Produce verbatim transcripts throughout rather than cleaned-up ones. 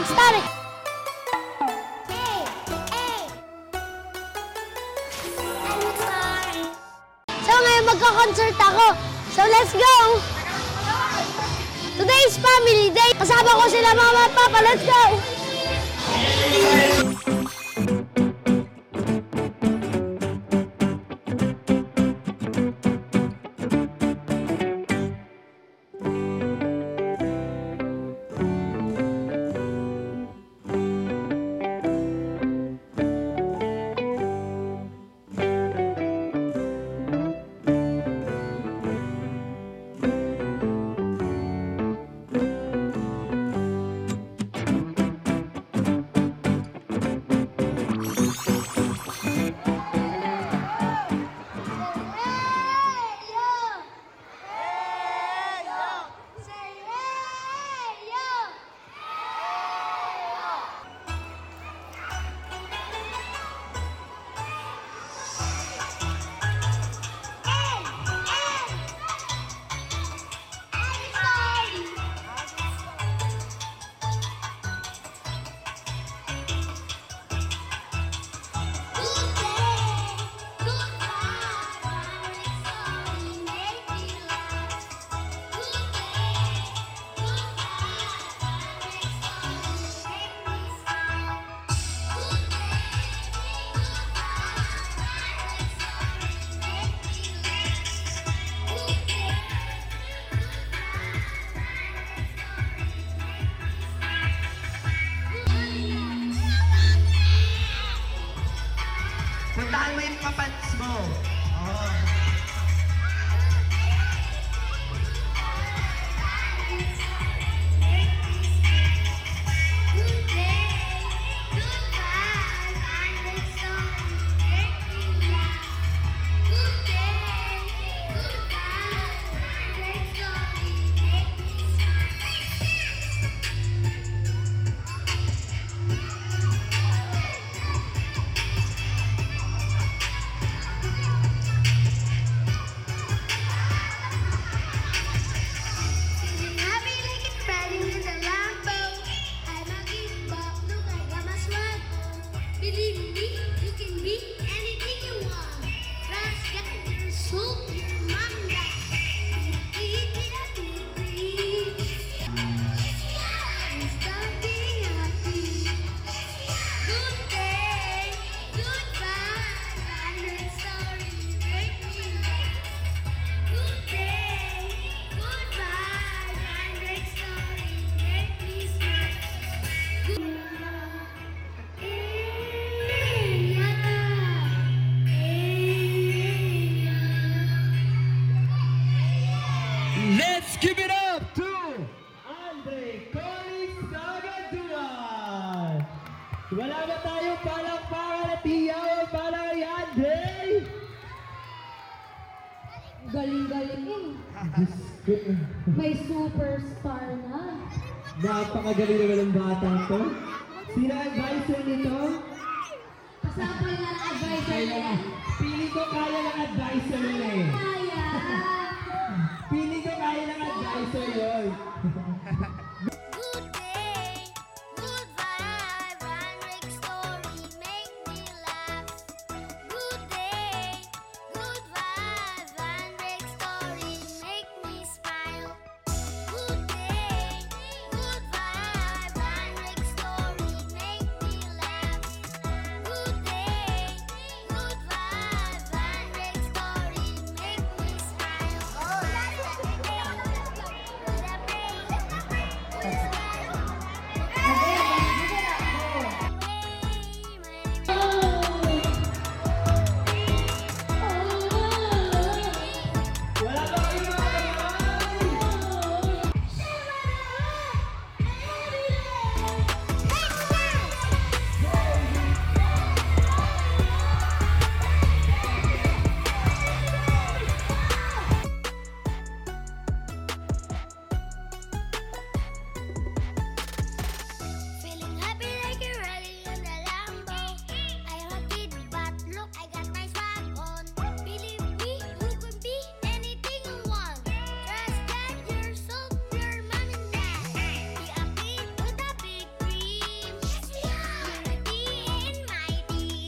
Rick Story. So ngayon magka-concert ako. So let's go! Today is Family Day. Kasama ko sila mama at papa. Let's go! Puntahan mo yung mga pants mo. Oh. Let's give it up to Andre Cory Sagaduan! Wala ba tayong palakpakan at hiyawan para kay Andre? Galing-galing eh. May superstar na. Napakagaling naman ng bata ko. Sino ang advisor nito? Kasama na ang advisor niya. Pili ko kaya ng advisor nila eh. Kaya. Pili ko kaya ng advisor yun. Good day, good vibe, and Rick Story make me laugh. Good day, good vibe, and Rick Story make me smile. Good day, good vibe, and Rick Story make me laugh. Good day, good vibe, and Rick Story make me smile. Oh, that's it.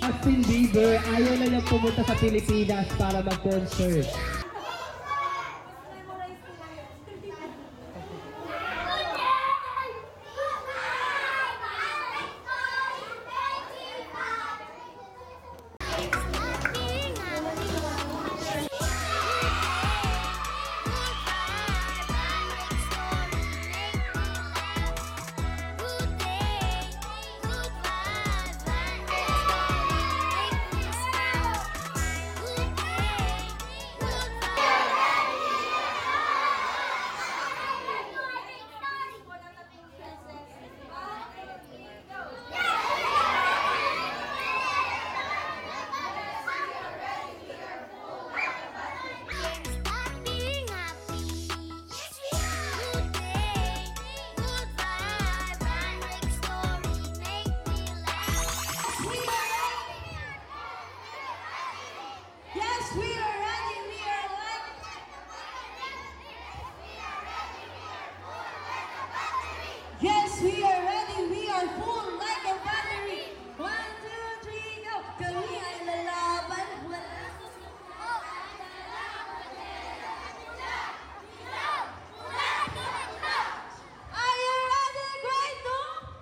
Justin Bieber, ayaw na niyang pumunta sa Pilipinas para mag-concert. Yes, we are ready. We are like. Yes, we are ready. We are full like a battery. One, two, three, go. Kami ay lalaban. Are you ready, Grade two?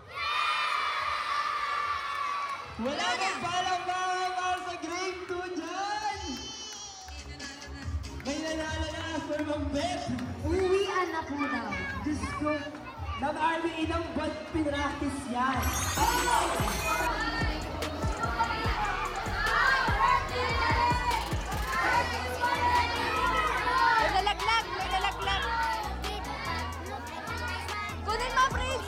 Wala bang balang para sa grade two dyan? May nanalo na for Ma'am Beth. Uwian na po daw. Diyos ko, Ma'am Army, ilang buwan pinractice yan. May nalaglag, may nalaglag. Kunin mo, Prince.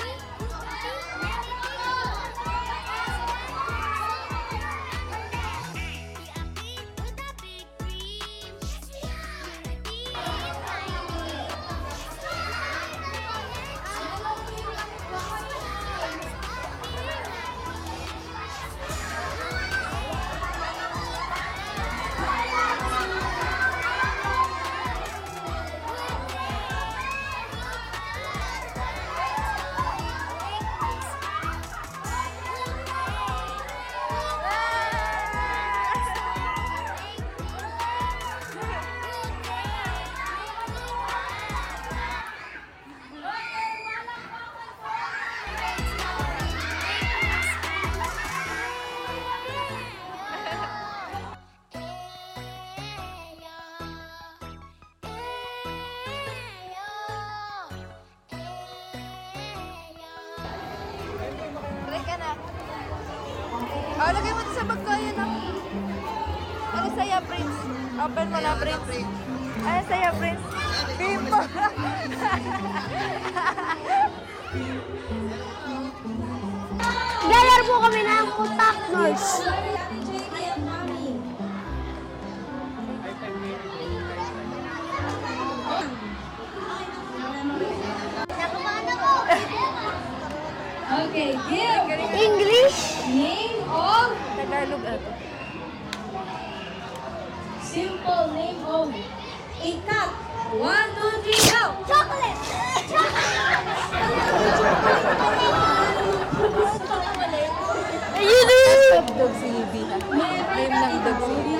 Try ka na. Oh, lagay mo ito sa bag ko. Ayan na. Ano sa'yo, Prince? Open mo na, Prince. Ano sa'yo, Prince? Bimbo. Galar po kami ng utak nurse. Okay, give. English. Name of. Tagalog ato. Simple name of. A cat. One, two, three, go. Chocolate. Ayun na. Dog si Yubi. Name ng dog si Yubi.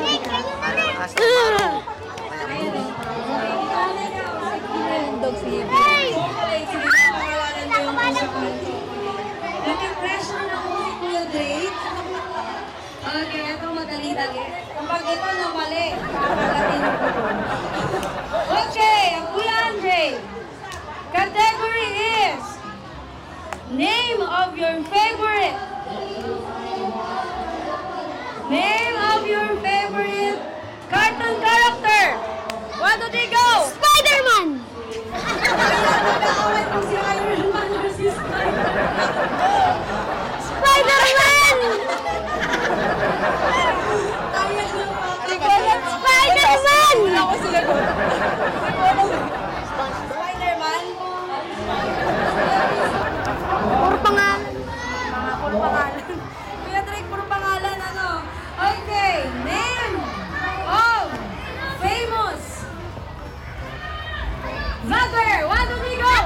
Name dog si Yubi. Okay, sige na pangalanan niyo yung musical. Nag-impression na ako si Kuya Drake. Okay, ito madali-dali. Kapag ito na mali, kakalatin ko. Okay, ang Kuya Andre. Category is name of your favorite. Name of your favorite cartoon character. One, two, three, go! Spider-Man. Nag-away po si Iron Man versus Spider-Man. Spider-Man. Spider-Man. Ako sila ko. Spider-Man? Puro pangalan. Mga puro pangalan. Kuya Drake, puro pangalan, ano? Okay, name of famous vlogger. One, two, three, go!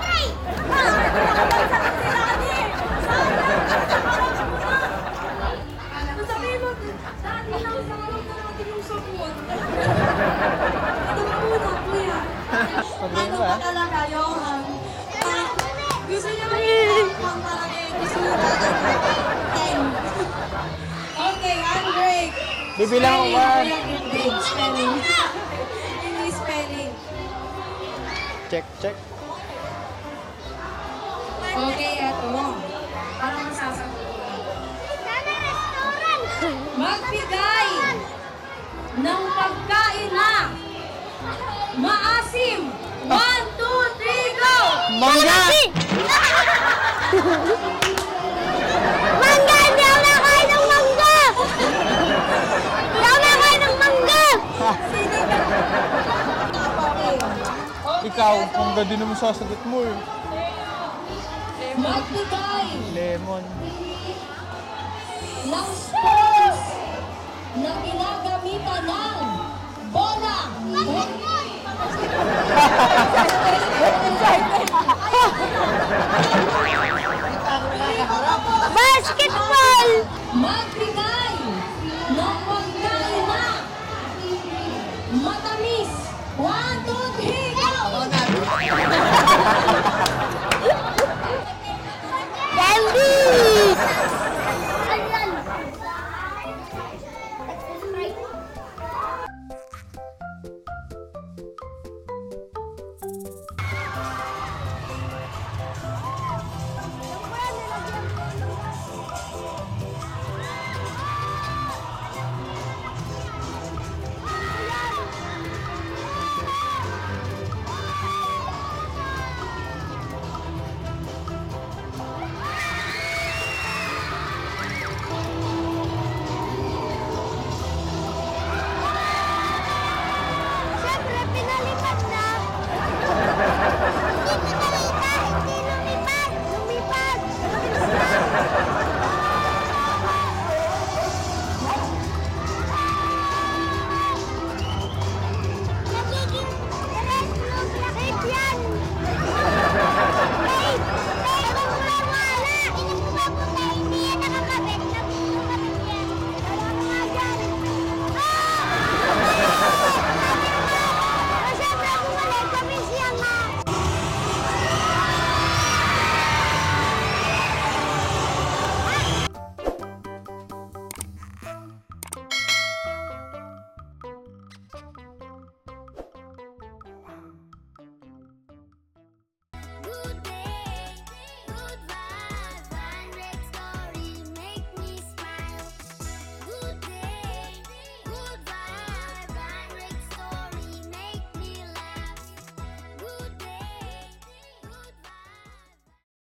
Ano sabihin mo? Johan. Ah, gusto niya mag-pang talaga eh. Gusto niya ten. Okay, Andre. Bibilang ko ba? Spelling, spelling. Hindi spelling. Check, check. Okay, eto. Parang masasagot ko. Magbigay ng pagkain na maasim. One, two, three, go! Mangga! Mangga! Hindi ako nakain ng mangga! Hindi ako nakain ng mangga! Ikaw, mangga din naman sasagot mo eh. Magbigay Lemon. ng sports na ginagamitan ng bola. Basketball! Magbigay